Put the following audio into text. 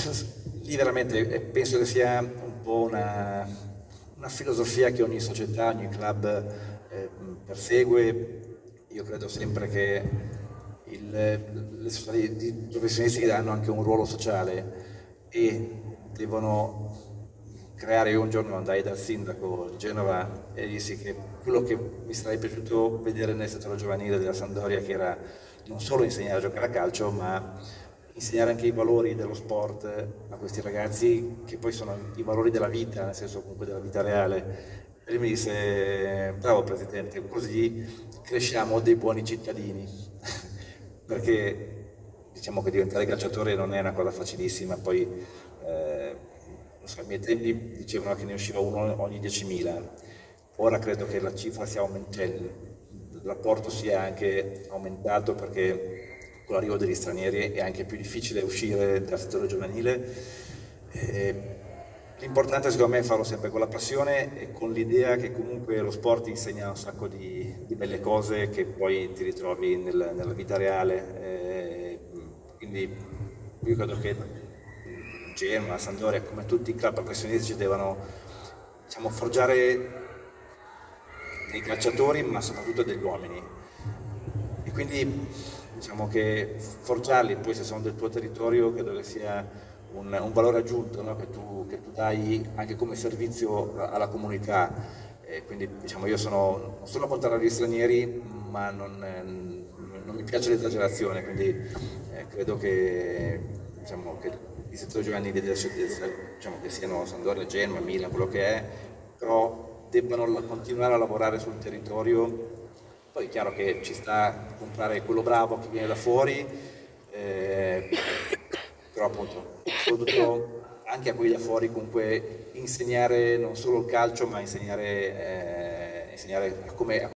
lì veramente penso che sia un po' una filosofia che ogni società, ogni club persegue. Io credo sempre che le società di professionisti hanno anche un ruolo sociale e devono creare. Io un giorno andai dal sindaco di Genova e dissi che quello che mi sarebbe piaciuto vedere nel settore giovanile della Sampdoria, che era non solo insegnare a giocare a calcio, ma insegnare anche i valori dello sport a questi ragazzi, che poi sono i valori della vita, nel senso comunque della vita reale. E lui mi disse: bravo Presidente, così cresciamo dei buoni cittadini. Perché diciamo che diventare calciatore non è una cosa facilissima. Poi non so, ai miei tempi dicevano che ne usciva uno ogni 10.000, ora credo che la cifra sia aumentata, il rapporto sia anche aumentato, perché con l'arrivo degli stranieri è anche più difficile uscire dal settore giovanile. L'importante secondo me è farlo sempre con la passione e con l'idea che comunque lo sport insegna un sacco di belle cose che poi ti ritrovi nella vita reale. Quindi io credo che Genoa, Sampdoria, come tutti i club professionistici, devono, diciamo, forgiare dei calciatori, ma soprattutto degli uomini. E quindi diciamo che forgiarli, poi se sono del tuo territorio, credo che sia un valore aggiunto, no? che tu dai anche come servizio alla comunità. Quindi diciamo, io non sono contrario agli stranieri, ma non mi piace l'esagerazione, quindi credo che, diciamo, che i settori giovanili diciamo, che siano Sampdoria, Genoa, Milan, quello che è, però debbano continuare a lavorare sul territorio. Poi è chiaro che ci sta a comprare quello bravo che viene da fuori, però appunto, soprattutto anche a quelli da fuori, comunque insegnare non solo il calcio, ma insegnare come